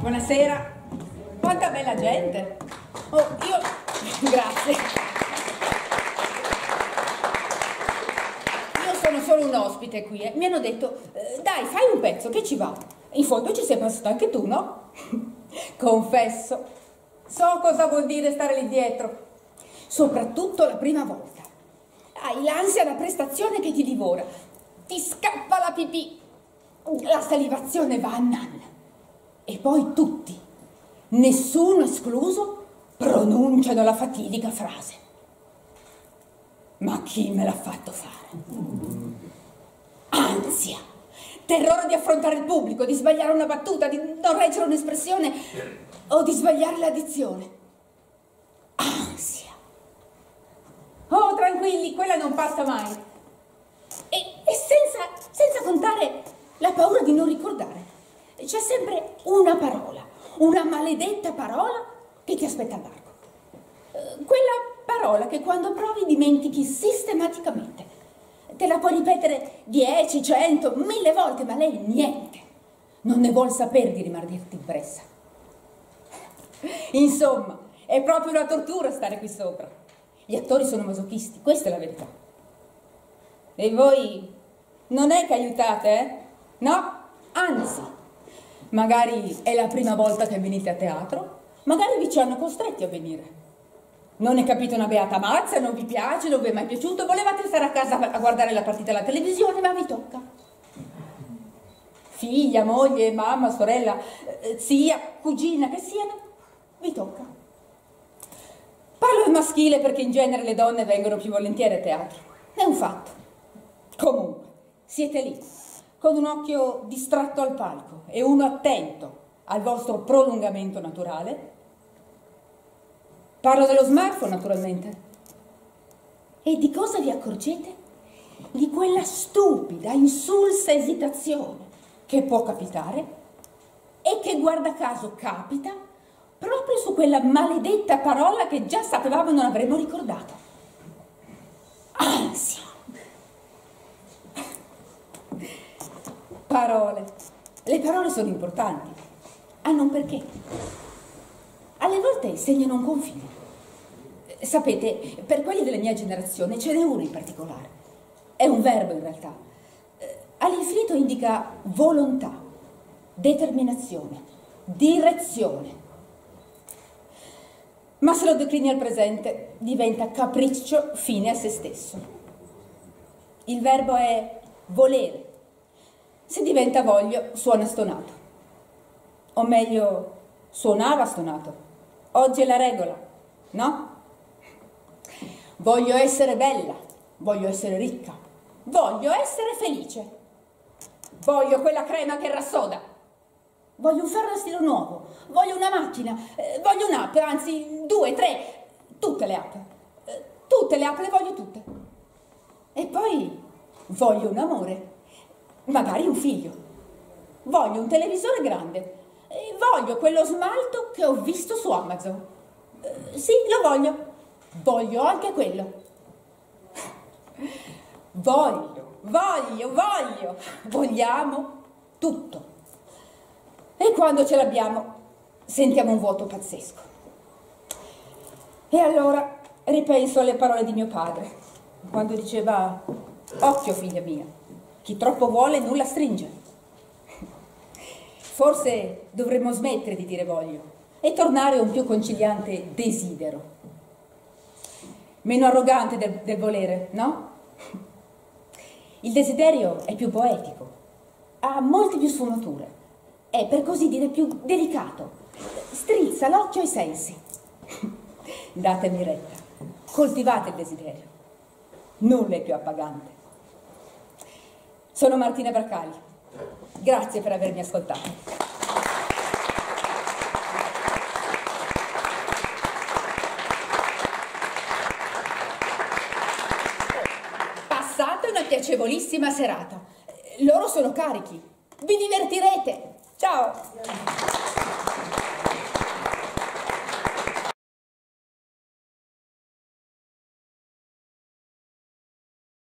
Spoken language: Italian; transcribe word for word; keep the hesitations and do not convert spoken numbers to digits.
Buonasera. Quanta bella gente. Oh, io... Grazie. Io sono solo un ospite qui, eh. Mi hanno detto, eh, dai, fai un pezzo, che ci va? In fondo ci sei passato anche tu, no? Confesso, so cosa vuol dire stare lì dietro. Soprattutto la prima volta. Hai l'ansia da prestazione che ti divora. Ti scappa la pipì. La salivazione va a nanna. E poi tutti, nessuno escluso, pronunciano la fatidica frase. Ma chi me l'ha fatto fare? Ansia, terrore di affrontare il pubblico, di sbagliare una battuta, di non reggere un'espressione o di sbagliare la dizione. Ansia. Oh, tranquilli, quella non passa mai. E, e senza, senza contare la paura di non ricordare. C'è sempre una parola, una maledetta parola che ti aspetta al varco. Quella parola che quando provi dimentichi sistematicamente. Te la puoi ripetere dieci, cento, mille volte, ma lei niente. Non ne vuol sapere di rimardirti impressa. Insomma, è proprio una tortura stare qui sopra. Gli attori sono masochisti, questa è la verità. E voi non è che aiutate, eh? No? Anzi. Magari è la prima volta che venite a teatro, magari vi ci hanno costretti a venire. Non ne capite una beata mazza, non vi piace, non vi è mai piaciuto, volevate stare a casa a guardare la partita alla televisione, ma vi tocca. Figlia, moglie, mamma, sorella, zia, cugina, che siano, vi tocca. Parlo al maschile perché in genere le donne vengono più volentieri a teatro. È un fatto. Comunque, siete lì, con un occhio distratto al palco e uno attento al vostro prolungamento naturale. Parlo dello smartphone, naturalmente. E di cosa vi accorgete? Di quella stupida, insulsa esitazione che può capitare e che, guarda caso, capita proprio su quella maledetta parola che già sapevamo non avremmo ricordato. Ansia. Parole. Le parole sono importanti. Hanno un perché. Alle volte segnano un confine. Sapete, per quelli della mia generazione ce n'è uno in particolare. È un verbo in realtà. All'infinito indica volontà, determinazione, direzione. Ma se lo declini al presente diventa capriccio fine a se stesso. Il verbo è volere. Se diventa voglio, suona stonato. O meglio, suonava stonato. Oggi è la regola, no? Voglio essere bella, voglio essere ricca, voglio essere felice. Voglio quella crema che rassoda. Voglio un ferro a stilo nuovo, voglio una macchina, eh, voglio un'app, anzi due, tre, tutte le app. Eh, tutte le app le voglio tutte. E poi voglio un amore. Magari un figlio. Voglio un televisore grande. E voglio quello smalto che ho visto su Amazon. Eh, sì, lo voglio. Voglio anche quello. Voglio, voglio, voglio. Vogliamo tutto. E quando ce l'abbiamo, sentiamo un vuoto pazzesco. E allora ripenso alle parole di mio padre, quando diceva: occhio, figlia mia. Chi troppo vuole nulla stringe. Forse dovremmo smettere di dire voglio e tornare a un più conciliante desidero. Meno arrogante del, del volere, no? Il desiderio è più poetico, ha molte più sfumature, è per così dire più delicato, strizza l'occhio ai sensi. Datemi retta, coltivate il desiderio, nulla è più appagante. Sono Martina Bracali, grazie per avermi ascoltato. Passate una piacevolissima serata. Loro sono carichi. Vi divertirete. Ciao!